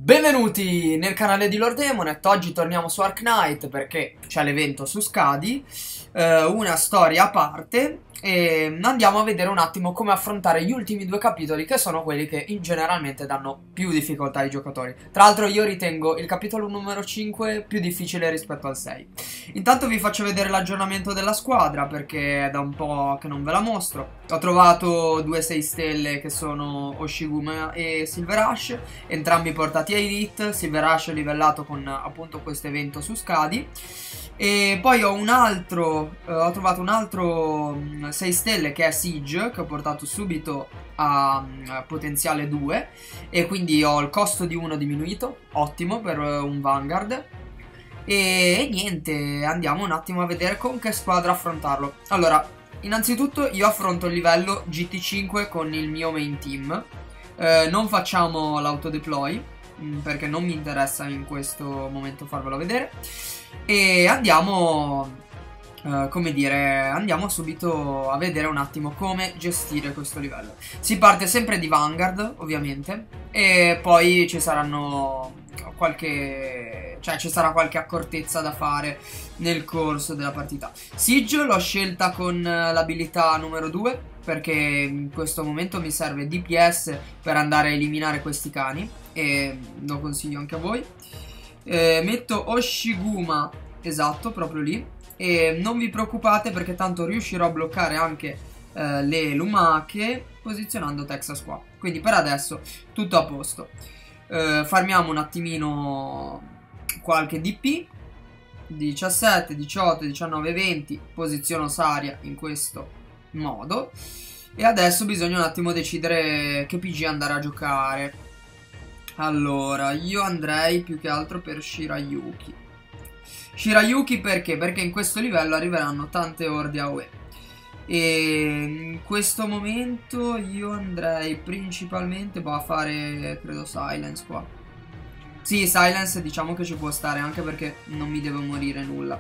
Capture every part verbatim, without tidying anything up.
Benvenuti nel canale di Lord Demonet. Oggi torniamo su Ark Knight perché c'è l'evento su Skadi, eh, una storia a parte, e andiamo a vedere un attimo come affrontare gli ultimi due capitoli, che sono quelli che in generalmente danno più difficoltà ai giocatori. Tra l'altro io ritengo il capitolo numero cinque più difficile rispetto al sei. Intanto vi faccio vedere l'aggiornamento della squadra perché è da un po' che non ve la mostro. Ho trovato due sei stelle che sono Oshiguma e Silverash, entrambi portati a Elite. Silverash livellato con appunto questo evento su Skadi. E poi ho un altro, eh, ho trovato un altro sei stelle che è Siege, che ho portato subito a, a potenziale due, e quindi ho il costo di uno diminuito, ottimo per uh, un Vanguard. E, e niente, andiamo un attimo a vedere con che squadra affrontarlo. Allora, innanzitutto io affronto il livello G T cinque con il mio main team. eh, Non facciamo l'autodeploy mh, perché non mi interessa in questo momento farvelo vedere. E andiamo, uh, come dire, andiamo subito a vedere un attimo come gestire questo livello. Si parte sempre di Vanguard, ovviamente, e poi ci saranno qualche, cioè ci sarà qualche accortezza da fare nel corso della partita. Siege l'ho scelta con l'abilità numero due, perché in questo momento mi serve D P S per andare a eliminare questi cani, e lo consiglio anche a voi. Eh, metto Oshiguma, esatto, proprio lì. E non vi preoccupate perché tanto riuscirò a bloccare anche eh, le lumache posizionando Texas qua. Quindi per adesso tutto a posto. eh, Farmiamo un attimino qualche D P. Diciassette, diciotto, diciannove, venti. Posiziono Saria in questo modo. E adesso bisogna un attimo decidere che P G andare a giocare. Allora, io andrei più che altro per Shirayuki. Shirayuki perché? Perché in questo livello arriveranno tante orde A O E. E in questo momento io andrei principalmente boh, a fare, credo, Silence qua. Sì, Silence diciamo che ci può stare, anche perché non mi deve morire nulla.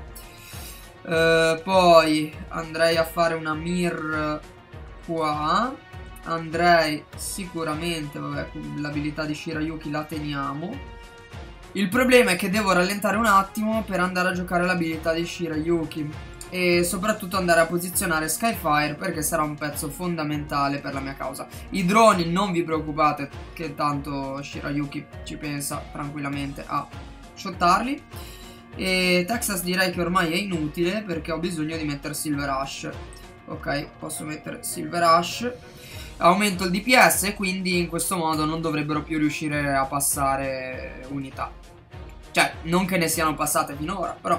uh, Poi andrei a fare una Mir qua. Andrei sicuramente, vabbè, l'abilità di Shirayuki la teniamo. Il problema è che devo rallentare un attimo per andare a giocare l'abilità di Shirayuki, e soprattutto andare a posizionare Skyfire, perché sarà un pezzo fondamentale per la mia causa. I droni non vi preoccupate, che tanto Shirayuki ci pensa tranquillamente a shottarli. E Texas direi che ormai è inutile perché ho bisogno di mettere Silverash. Ok, posso mettere Silverash. Aumento il D P S e quindi in questo modo non dovrebbero più riuscire a passare unità. Cioè, non che ne siano passate finora, però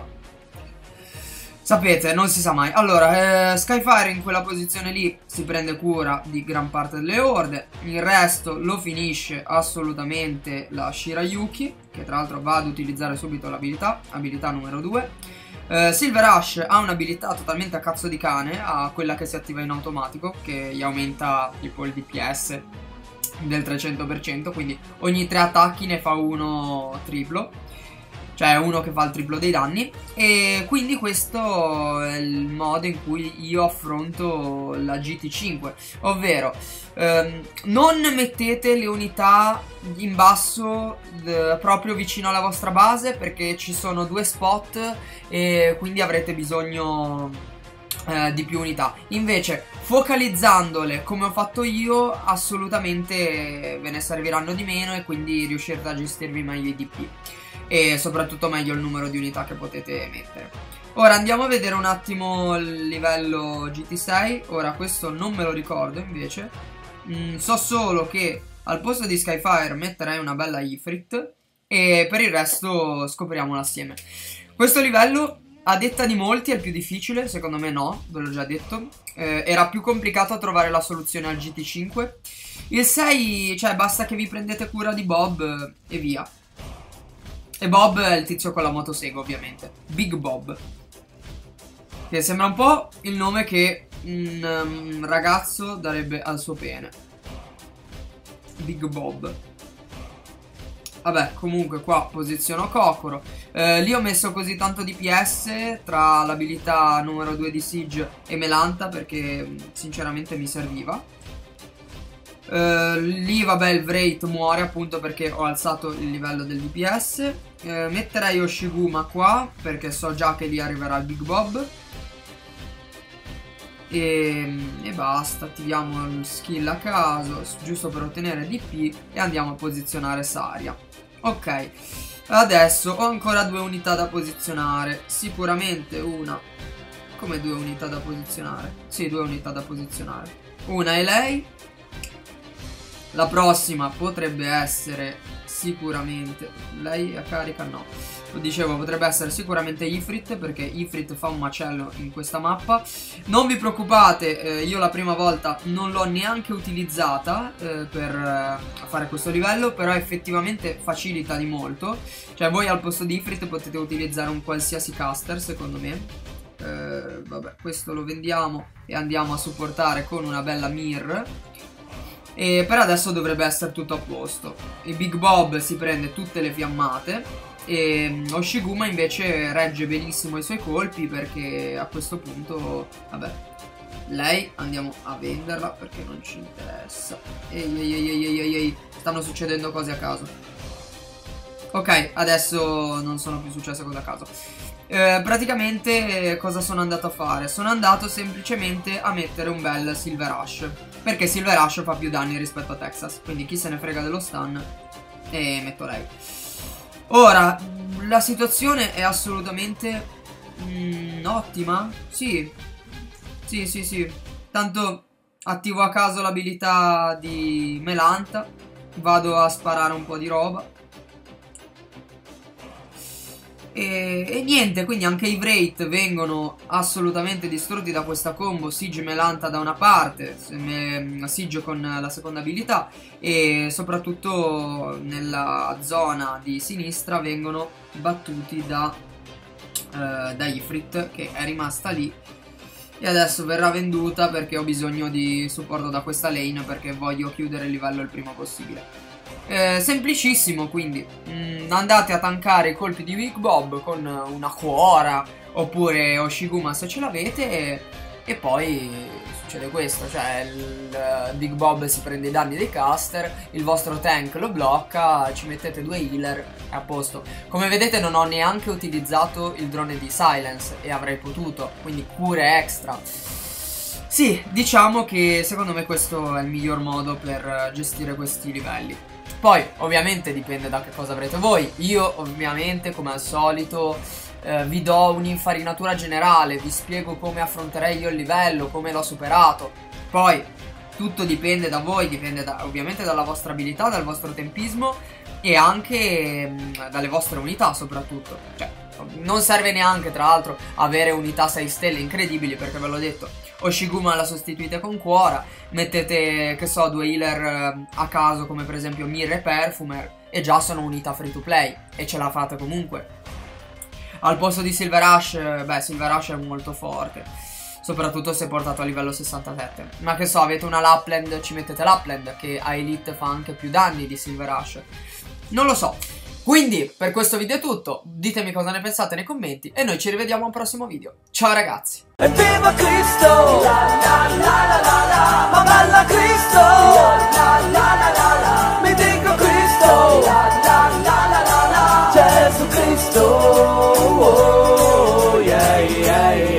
sapete, non si sa mai. Allora, eh, Skyfire in quella posizione lì si prende cura di gran parte delle orde. Il resto lo finisce assolutamente la Shirayuki, che tra l'altro va ad utilizzare subito l'abilità, abilità numero due. Uh, Silverash ha un'abilità totalmente a cazzo di cane, ha quella che si attiva in automatico, che gli aumenta tipo il D P S del trecento per cento, quindi ogni tre attacchi ne fa uno triplo, cioè uno che fa il triplo dei danni. E quindi questo è il modo in cui io affronto la G T cinque, ovvero ehm, non mettete le unità in basso proprio vicino alla vostra base, perché ci sono due spot e quindi avrete bisogno eh, di più unità. Invece focalizzandole come ho fatto io assolutamente ve ne serviranno di meno, e quindi riuscirete a gestirvi meglio i D P e soprattutto meglio il numero di unità che potete mettere. Ora andiamo a vedere un attimo il livello G T sei. Ora questo non me lo ricordo invece. mm, So solo che al posto di Skyfire metterei una bella Ifrit, e per il resto scopriamolo assieme. Questo livello, a detta di molti, è il più difficile. Secondo me no, ve l'ho già detto. eh, Era più complicato trovare la soluzione al G T cinque. Il sei, cioè basta che vi prendete cura di Bob e via. E Bob è il tizio con la motosega, ovviamente. Big Bob, che sembra un po' il nome che un um, ragazzo darebbe al suo pene. Big Bob. Vabbè, comunque qua posiziono Kokoro. eh, Lì ho messo così tanto D P S tra l'abilità numero due di Siege e Melanta, perché sinceramente mi serviva. Uh, lì vabbè il Wraith muore appunto perché ho alzato il livello del D P S. uh, Metterei Oshiguma qua perché so già che lì arriverà il Big Bob. E, e basta, attiviamo il skill a caso giusto per ottenere D P e andiamo a posizionare Saria. Ok, adesso ho ancora due unità da posizionare. Sicuramente una... Come due unità da posizionare? Sì, due unità da posizionare. Una è lei. La prossima potrebbe essere sicuramente... Lei è a carica? No. Lo dicevo, potrebbe essere sicuramente Ifrit, perché Ifrit fa un macello in questa mappa. Non vi preoccupate, eh, io la prima volta non l'ho neanche utilizzata eh, per eh, fare questo livello, però effettivamente facilita di molto. Cioè voi al posto di Ifrit potete utilizzare un qualsiasi caster, secondo me. Eh, vabbè, questo lo vendiamo e andiamo a supportare con una bella Mir. E per adesso dovrebbe essere tutto a posto. Il Big Bob si prende tutte le fiammate e Oshiguma invece regge benissimo i suoi colpi, perché a questo punto, vabbè, lei andiamo a venderla perché non ci interessa. Ehi ehi ehi ehi ehi ehi, stanno succedendo cose a caso. Ok, adesso non sono più successe cose a caso. Eh, praticamente eh, cosa sono andato a fare? Sono andato semplicemente a mettere un bel Silver Rush, perché Silver Rush fa più danni rispetto a Texas, quindi chi se ne frega dello stun, e metto lei. Ora, la situazione è assolutamente mm, ottima. Sì, sì, sì, sì. Tanto attivo a caso l'abilità di Melanta, vado a sparare un po' di roba. E, e niente, quindi anche i Wraith vengono assolutamente distrutti da questa combo. Siege Melanta da una parte, Siege con la seconda abilità, e soprattutto nella zona di sinistra vengono battuti da, eh, da Ifrit, che è rimasta lì e adesso verrà venduta perché ho bisogno di supporto da questa lane, perché voglio chiudere il livello il prima possibile. Eh, semplicissimo, quindi mm, andate a tankare i colpi di Big Bob con una Quora oppure Oshiguma se ce l'avete, e, e poi succede questo, cioè il uh, Big Bob si prende i danni dei caster, il vostro tank lo blocca, ci mettete due healer, è a posto. Come vedete non ho neanche utilizzato il drone di Silence e avrei potuto, quindi cure extra. Sì, diciamo che secondo me questo è il miglior modo per gestire questi livelli. Poi ovviamente dipende da che cosa avrete voi. Io ovviamente come al solito eh, vi do un'infarinatura generale, vi spiego come affronterei io il livello, come l'ho superato. Poi tutto dipende da voi, dipende da, ovviamente dalla vostra abilità, dal vostro tempismo e anche mh, dalle vostre unità soprattutto. Cioè non serve neanche tra l'altro avere unità sei stelle incredibili, perché ve l'ho detto, Oshiguma la sostituite con Quora, mettete, che so, due healer eh, a caso come per esempio Mir e Perfumer e già sono unità free to play e ce la fate comunque. Al posto di Silver Rush, eh, beh, Silver Rush è molto forte, soprattutto se portato a livello sessantasette. Ma che so, avete una Lapland, ci mettete Lapland che a Elite fa anche più danni di Silver Rush. Non lo so. Quindi per questo video è tutto, ditemi cosa ne pensate nei commenti e noi ci rivediamo a un prossimo video. Ciao ragazzi! Evviva Cristo! La la la la la la, ma bella Cristo! La la la la la la, mi dico Cristo! La la la la la la, Gesù Cristo! Oh, yeah, yeah, yeah.